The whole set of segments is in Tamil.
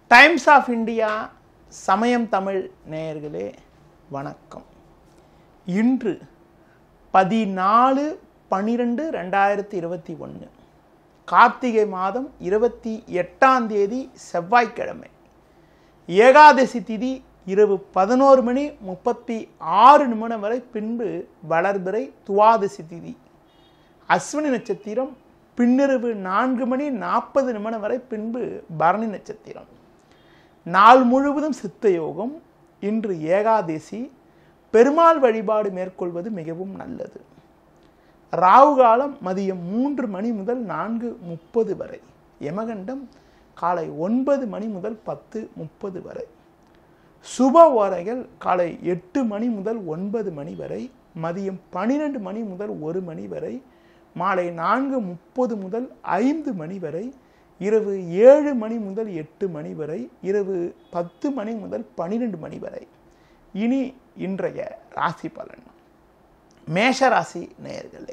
டைம்ஸ் ஆஃப் இந்தியா சமயம் தமிழ் நேயர்களே வணக்கம். இன்று 14/12/2021 கார்த்திகை மாதம் 28ஆம் தேதி செவ்வாய்க்கிழமை. ஏகாதசி திதி இரவு 11:36 வரை, பின்பு வளர்பிறை துவாதசி திதி. அஸ்வினி நட்சத்திரம் பின்னிரவு 4:40 வரை, பின்பு பரணி நட்சத்திரம். நாள் முழுவதும் சித்த யோகம். இன்று ஏகாதசி. பெருமாள் வழிபாடு மேற்கொள்வது மிகவும் நல்லது. ராகு காலம் மதியம் 3 முதல் 4:30 வரை. யமகண்டம் காலை 9 முதல் 10:30 வரை. சுப ஓரைகள் காலை 8 முதல் 9 வரை, மதியம் 12 முதல் 1 வரை, மாலை 4:30 முதல் 5 வரை, இரவு 7 முதல் 8 வரை, இரவு 10 முதல் 12 வரை. இனி இன்றைய ராசி பலன். மேஷ ராசி நேயர்களே,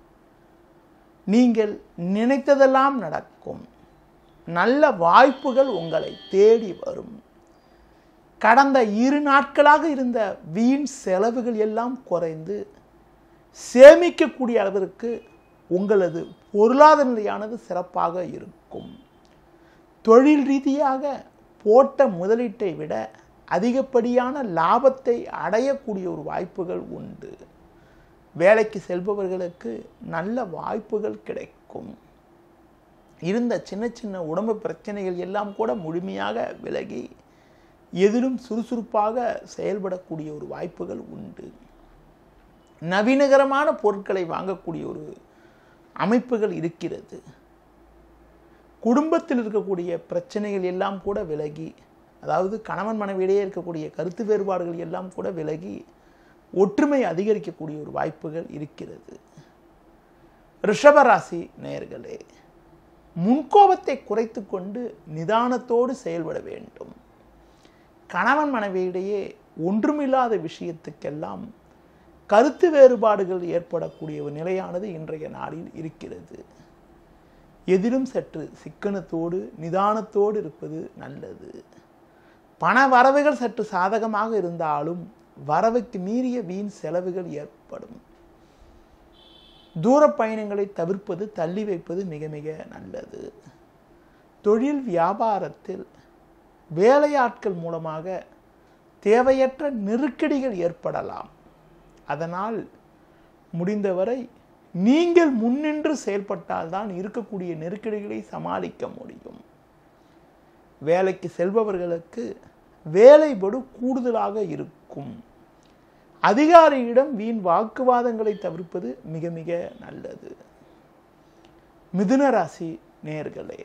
நீங்கள் நினைத்ததெல்லாம் நடக்கும். நல்ல வாய்ப்புகள் உங்களை தேடி வரும். கடந்த 2 நாட்களாக இருந்த வீண் செலவுகள் எல்லாம் குறைந்து சேமிக்கக்கூடிய அளவிற்கு உங்களது பொருளாதார நிலையானது சிறப்பாக இருக்கும். தொழில் ரீதியாக போட்ட முதலீட்டை விட அதிகப்படியான லாபத்தை அடையக்கூடிய ஒரு வாய்ப்புகள் உண்டு. வேலைக்கு செல்பவர்களுக்கு நல்ல வாய்ப்புகள் கிடைக்கும். இருந்த சின்ன சின்ன உடம்பு பிரச்சனைகள் எல்லாம் கூட முழுமையாக விலகி எதிலும் சுறுசுறுப்பாக செயல்படக்கூடிய ஒரு வாய்ப்புகள் உண்டு. நவீனகரமான பொருட்களை வாங்கக்கூடிய ஒரு அமைப்புகள் இருக்கிறது. குடும்பத்தில் இருக்கக்கூடிய பிரச்சனைகள் எல்லாம் கூட விலகி, அதாவது கணவன் மனைவியிடையே இருக்கக்கூடிய கருத்து வேறுபாடுகள் எல்லாம் கூட விலகி ஒற்றுமை அதிகரிக்கக்கூடிய ஒரு வாய்ப்புகள் இருக்கிறது. ரிஷபராசி நேயர்களே, முன்கோபத்தை குறைத்து கொண்டு நிதானத்தோடு செயல்பட வேண்டும். கணவன் மனைவியிடையே ஒன்றுமில்லாத விஷயத்துக்கெல்லாம் கருத்து வேறுபாடுகள் ஏற்படக்கூடிய ஒரு நிலையானது இன்றைய நாளில் இருக்கிறது. எதிலும் சற்று சிக்கனத்தோடு நிதானத்தோடு இருப்பது நல்லது. பண வரவுகள் சற்று சாதகமாக இருந்தாலும் வரவுக்கு மீறிய வீண் செலவுகள் ஏற்படும். தூர பயணங்களை தவிர்ப்பது, தள்ளி வைப்பது மிக மிக நல்லது. தொழில் வியாபாரத்தில் வேலையாட்கள் மூலமாக தேவையற்ற நெருக்கடிகள் ஏற்படலாம். அதனால் முடிந்தவரை நீங்கள் முன்னின்று செயல்பட்டால்தான் இருக்கக்கூடிய நெருக்கடிகளை சமாளிக்க முடியும். வேலைக்கு செல்பவர்களுக்கு வேலைபடு கூடுதலாக இருக்கும். அதிகாரியிடம் வீண் வாக்குவாதங்களை தவிர்ப்பது மிக மிக நல்லது. மிதுன ராசி நேயர்களே,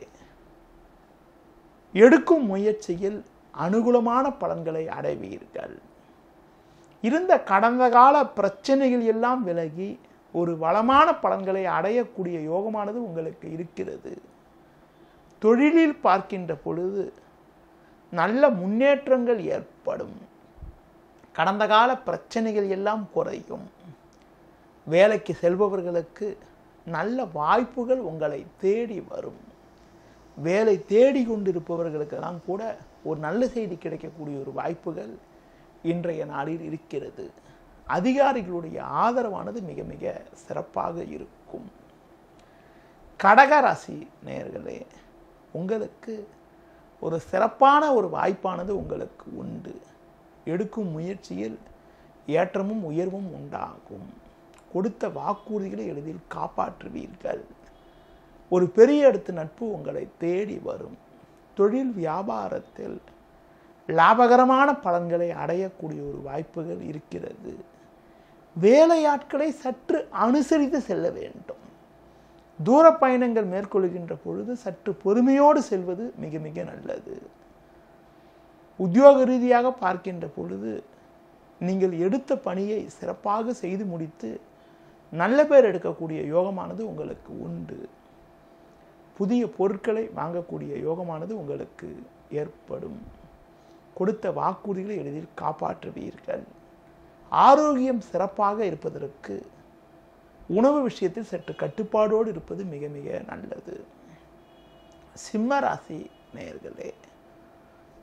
எடுக்கும் முயற்சியில் அனுகூலமான பலன்களை அடைவீர்கள். இருந்த கடந்த கால பிரச்சனைகள் எல்லாம் விலகி ஒரு வளமான பலன்களை அடையக்கூடிய யோகமானது உங்களுக்கு இருக்கிறது. தொழிலில் பார்க்கின்ற பொழுது நல்ல முன்னேற்றங்கள் ஏற்படும். கடந்த கால பிரச்சனைகள் எல்லாம் குறையும். வேலைக்கு செல்பவர்களுக்கு நல்ல வாய்ப்புகள் உங்களை தேடி வரும். வேலை தேடி கொண்டிருப்பவர்களுக்கெல்லாம் கூட ஒரு நல்ல செய்தி கிடைக்கக்கூடிய ஒரு வாய்ப்புகள் இன்றைய நாளில் இருக்கிறது. அதிகாரிகளுடைய ஆதரவானது மிக மிக சிறப்பாக இருக்கும். கடகராசி நேயர்களே, உங்களுக்கு ஒரு சிறப்பான ஒரு வாய்ப்பானது உங்களுக்கு உண்டு. எடுக்கும் முயற்சியில் ஏற்றமும் உயர்வும் உண்டாகும். கொடுத்த வாக்குறுதிகளை எளிதில் காப்பாற்றுவீர்கள். ஒரு பெரிய இடத்து நட்பு உங்களை தேடி வரும். தொழில் வியாபாரத்தில் லாபகரமான பலன்களை அடையக்கூடிய ஒரு வாய்ப்புகள் இருக்கிறது. வேலையாட்களை சற்று அனுசரித்து செல்ல வேண்டும். தூர பயணங்கள் மேற்கொள்கின்ற பொழுது சற்று பொறுமையோடு செல்வது மிக மிக நல்லது. உத்தியோக ரீதியாக பார்க்கின்ற பொழுது நீங்கள் எடுத்த பணியை சிறப்பாக செய்து முடித்து நல்ல பேர் எடுக்கக்கூடிய யோகமானது உங்களுக்கு உண்டு. புதிய பொருட்களை வாங்கக்கூடிய யோகமானது உங்களுக்கு ஏற்படும். கொடுத்த வாக்குறுதிகளை எளிதில் காப்பாற்றுவீர்கள். ஆரோக்கியம் சிறப்பாக இருப்பதற்கு உணவு விஷயத்தில் சற்று கட்டுப்பாடோடு இருப்பது மிக மிக நல்லது. சிம்ம ராசி நேயர்களே,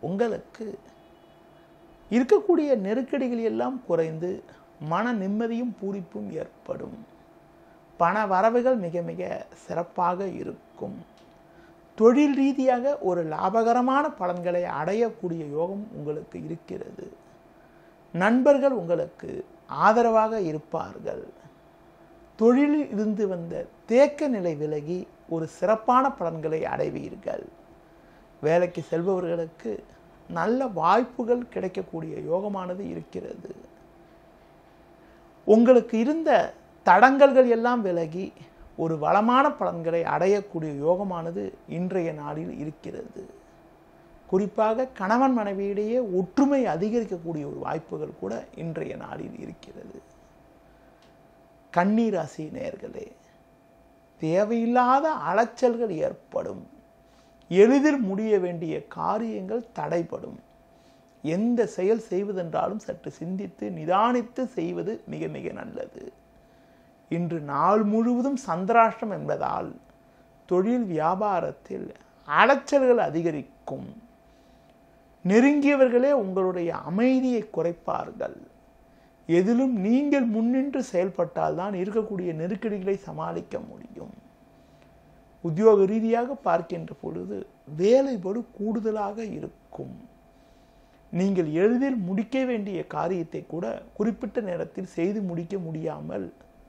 உங்களுக்கு இருக்கக்கூடிய நெருக்கடிகள் எல்லாம் குறைந்து மன நிம்மதியும் பூரிப்பும் ஏற்படும். பண வரவுகள் மிக மிக சிறப்பாக இருக்கும். தொழில் ரீதியாக ஒரு லாபகரமான பலன்களை அடையக்கூடிய யோகம் உங்களுக்கு இருக்கிறது. நண்பர்கள் உங்களுக்கு ஆதரவாக இருப்பார்கள். தொழிலில் இருந்து வந்த தேக்க நிலை விலகி ஒரு சிறப்பான பலன்களை அடைவீர்கள். வேலைக்கு செல்பவர்களுக்கு நல்ல வாய்ப்புகள் கிடைக்கக்கூடிய யோகமானது இருக்கிறது. உங்களுக்கு இருந்த தடங்கல்கள் எல்லாம் விலகி ஒரு வளமான பலன்களை அடையக்கூடிய யோகமானது இன்றைய நாளில் இருக்கிறது. குறிப்பாக கணவன் மனைவியிடையே ஒற்றுமை அதிகரிக்கக்கூடிய ஒரு வாய்ப்புகள் கூட இன்றைய நாளில் இருக்கிறது. கன்னி ராசி நேயர்களே, தேவையில்லாத அலைச்சல்கள் ஏற்படும். எளிதில் முடிய வேண்டிய காரியங்கள் தடைப்படும். எந்த செயல் செய்வதென்றாலும் சற்று சிந்தித்து நிதானித்து செய்வது மிக மிக நல்லது. இன்று நாள் முழுவதும் சந்திராஷ்டம் என்பதால் தொழில் வியாபாரத்தில் அலைச்சல்கள் அதிகரிக்கும். நெருங்கியவர்களே உங்களுடைய அமைதியை குறைப்பார்கள். எதிலும் நீங்கள் முன்னின்று செயல்பட்டால் தான் இருக்கக்கூடிய நெருக்கடிகளை சமாளிக்க முடியும். உத்தியோக ரீதியாக பார்க்கின்ற பொழுது வேலை பளு கூடுதலாக இருக்கும். நீங்கள் எளிதில் முடிக்க வேண்டிய காரியத்தை கூட குறிப்பிட்ட நேரத்தில் செய்து முடிக்க முடியாமல்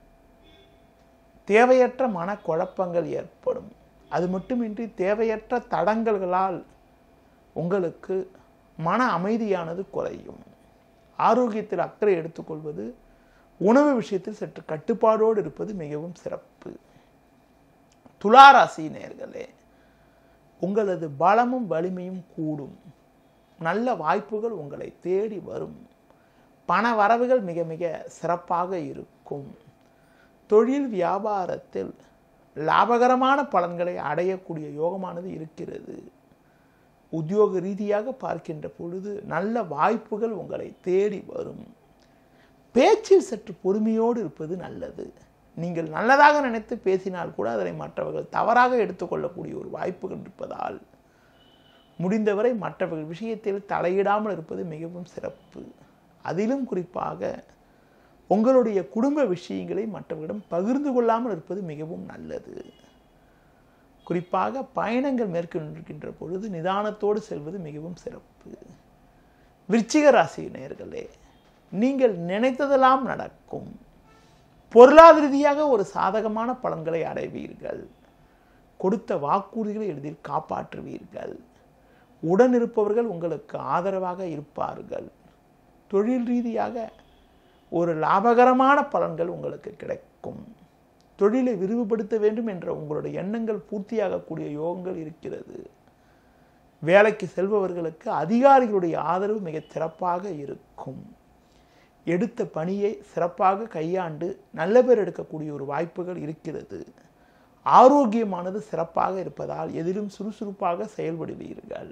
தேவையற்ற மனக்குழப்பங்கள் ஏற்படும். அது மட்டுமின்றி தேவையற்ற தடங்கல்களால் உங்களுக்கு மன அமைதியானது குறையும். ஆரோக்கியத்தில் அக்கறை எடுத்துக்கொள்வது, உணவு விஷயத்தில் சற்று கட்டுப்பாடோடு இருப்பது மிகவும் சிறப்பு. துலா ராசி நேயர்களே, உங்களது பலமும் வலிமையும் கூடும். நல்ல வாய்ப்புகள் உங்களை தேடி வரும். பண வரவுகள் மிக மிக சிறப்பாக இருக்கும். தொழில் வியாபாரத்தில் லாபகரமான பலன்களை அடையக்கூடிய யோகமானது இருக்கிறது. உத்தியோக ரீதியாக பார்க்கின்ற பொழுது நல்ல வாய்ப்புகள் உங்களை தேடி வரும். பேச்சில் சற்று பொறுமையோடு இருப்பது நல்லது. நீங்கள் நல்லதாக நினைத்து பேசினால் கூட அதனை மற்றவர்கள் தவறாக எடுத்துக்கொள்ளக்கூடிய ஒரு வாய்ப்புகள் இருப்பதால் முடிந்தவரை மற்றவர்கள் விஷயத்தில் தலையிடாமல் இருப்பது மிகவும் சிறப்பு. அதிலும் குறிப்பாக உங்களுடைய குடும்ப விஷயங்களை மற்றவர்களிடம் பகிர்ந்து கொள்ளாமல் இருப்பது மிகவும் நல்லது. குறிப்பாக பயணங்கள் மேற்கொண்டிருக்கின்ற பொழுது நிதானத்தோடு செல்வது மிகவும் சிறப்பு. விருச்சிக ராசி நேயர்களே, நீங்கள் நினைத்ததெல்லாம் நடக்கும். பொருளாதார ரீதியாக ஒரு சாதகமான பலன்களை அடைவீர்கள். கொடுத்த வாக்குறுதிகளை எளிதில் காப்பாற்றுவீர்கள். உடன் இருப்பவர்கள் உங்களுக்கு ஆதரவாக இருப்பார்கள். தொழில் ரீதியாக ஒரு லாபகரமான பலன்கள் உங்களுக்கு கிடைக்கும். தொழிலை விரிவுபடுத்த வேண்டும் என்ற உங்களுடைய எண்ணங்கள் பூர்த்தியாகக்கூடிய யோகங்கள் இருக்கிறது. வேலைக்கு செல்பவர்களுக்கு அதிகாரிகளுடைய ஆதரவு மிக சிறப்பாக இருக்கும். எடுத்த பணியை சிறப்பாக கையாண்டு நல்ல பேர் எடுக்கக்கூடிய ஒரு வாய்ப்புகள் இருக்கிறது. ஆரோக்கியமானது சிறப்பாக இருப்பதால் எதிலும் சுறுசுறுப்பாக செயல்படுவீர்கள்.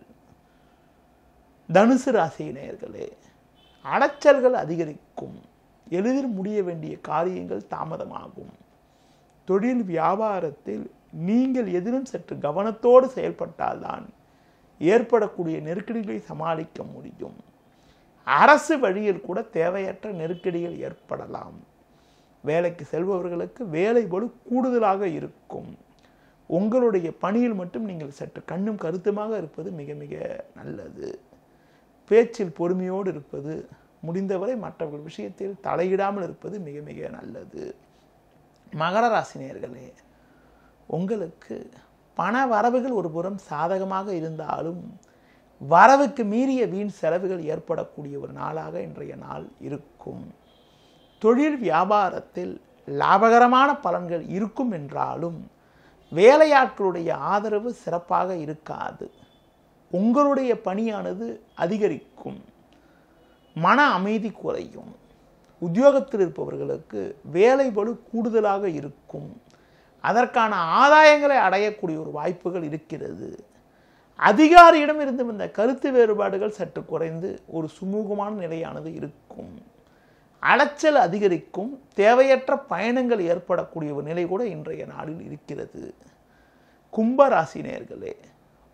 தனுசு ராசி நேயர்களே, அலைச்சல்கள் அதிகரிக்கும். எளிதில் முடிய வேண்டிய காரியங்கள் தாமதமாகும். தொழில் வியாபாரத்தில் நீங்கள் எதிலும் சற்று கவனத்தோடு செயல்பட்டால்தான் ஏற்படக்கூடிய நெருக்கடிகளை சமாளிக்க முடியும். அரசு வழியில் கூட தேவையற்ற நெருக்கடிகள் ஏற்படலாம். வேலைக்கு செல்பவர்களுக்கு வேலை பளு கூடுதலாக இருக்கும். உங்களுடைய பணியில் மட்டும் நீங்கள் சற்று கண்ணும் கருத்துமாக இருப்பது மிக மிக நல்லது. பேச்சில் பொறுமையோடு இருப்பது, முடிந்தவரை மற்றவர்கள் விஷயத்தில் தலையிடாமல் இருப்பது மிக மிக நல்லது. மகர ராசி நேயர்களே, உங்களுக்கு பண வரவுகள் ஒரு புறம் சாதகமாக இருந்தாலும் வரவுக்கு மீறிய வீண் செலவுகள் ஏற்படக்கூடிய ஒரு நாளாக இன்றைய நாள் இருக்கும். தொழில் வியாபாரத்தில் லாபகரமான பலன்கள் இருக்கும் என்றாலும் வேலையாட்களுடைய ஆதரவு சிறப்பாக இருக்காது. உங்களுடைய பணியானது அதிகரிக்கும். மன அமைதி குறையும். உத்தியோகத்தில் இருப்பவர்களுக்கு வேலை பளு கூடுதலாக இருக்கும். அதற்கான ஆதாயங்களை அடையக்கூடிய ஒரு வாய்ப்புகள் இருக்கிறது. அதிகாரியிடம் இருந்து வந்த கருத்து வேறுபாடுகள் சற்று குறைந்து ஒரு சுமூகமான நிலையானது இருக்கும். அலைச்சல் அதிகரிக்கும். தேவையற்ற பயணங்கள் ஏற்படக்கூடிய ஒரு நிலை கூட இன்றைய நாளில் இருக்கிறது. கும்ப ராசி நேயர்களே,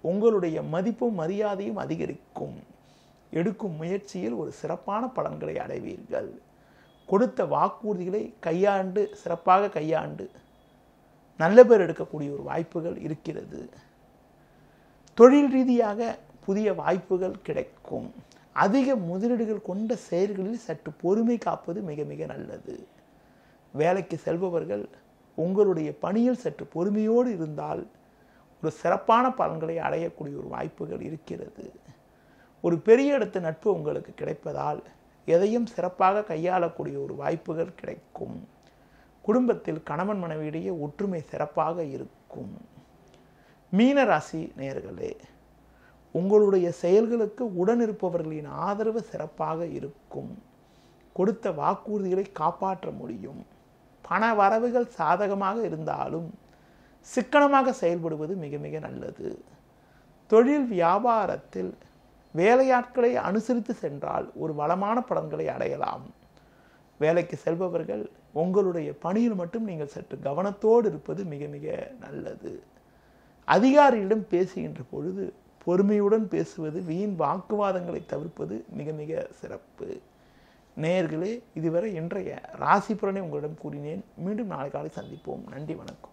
உங்களுடைய மதிப்பும் மரியாதையும் அதிகரிக்கும். எடுக்கும் முயற்சியில் ஒரு சிறப்பான பலன்களை அடைவீர்கள். கொடுத்த வாக்குறுதிகளை சிறப்பாக கையாண்டு நல்ல பேர் எடுக்கக்கூடிய ஒரு வாய்ப்புகள் இருக்கிறது. தொழில் ரீதியாக புதிய வாய்ப்புகள் கிடைக்கும். அதிக முதலீடுகள் கொண்ட செயல்களில் சற்று பொறுமை காப்பது மிக மிக நல்லது. வேலைக்கு செல்பவர்கள் உங்களுடைய பணியில் சற்று பொறுமையோடு இருந்தால் ஒரு சிறப்பான பலன்களை அடையக்கூடிய ஒரு வாய்ப்புகள் இருக்கிறது. ஒரு பெரிய இடத்து நட்பு உங்களுக்கு கிடைப்பதால் எதையும் சிறப்பாக கையாளக்கூடிய ஒரு வாய்ப்புகள் கிடைக்கும். குடும்பத்தில் கணவன் மனைவியிடையே ஒற்றுமை சிறப்பாக இருக்கும். மீன ராசி நேயர்களே, உங்களுடைய செயல்களுக்கு உடனிருப்பவர்களின் ஆதரவு சிறப்பாக இருக்கும். கொடுத்த வாக்குறுதிகளை காப்பாற்ற முடியும். பண வரவுகள் சாதகமாக இருந்தாலும் சிக்கனமாக செயல்படுவது மிக மிக நல்லது. தொழில் வியாபாரத்தில் வேலையாட்களை அனுசரித்து சென்றால் ஒரு வளமான பலன்களை அடையலாம். வேலைக்கு செல்பவர்கள் உங்களுடைய பணியில் மட்டும் நீங்கள் சற்று கவனத்தோடு இருப்பது மிக மிக நல்லது. அதிகாரியிடம் பேசுகின்ற பொழுது பொறுமையுடன் பேசுவது, வீண் வாக்குவாதங்களை தவிர்ப்பது மிக மிக சிறப்பு. நேயர்களே, இதுவரை இன்றைய ராசி பலனை உங்களிடம் கூறினேன். மீண்டும் நாளை காலை சந்திப்போம். நன்றி, வணக்கம்.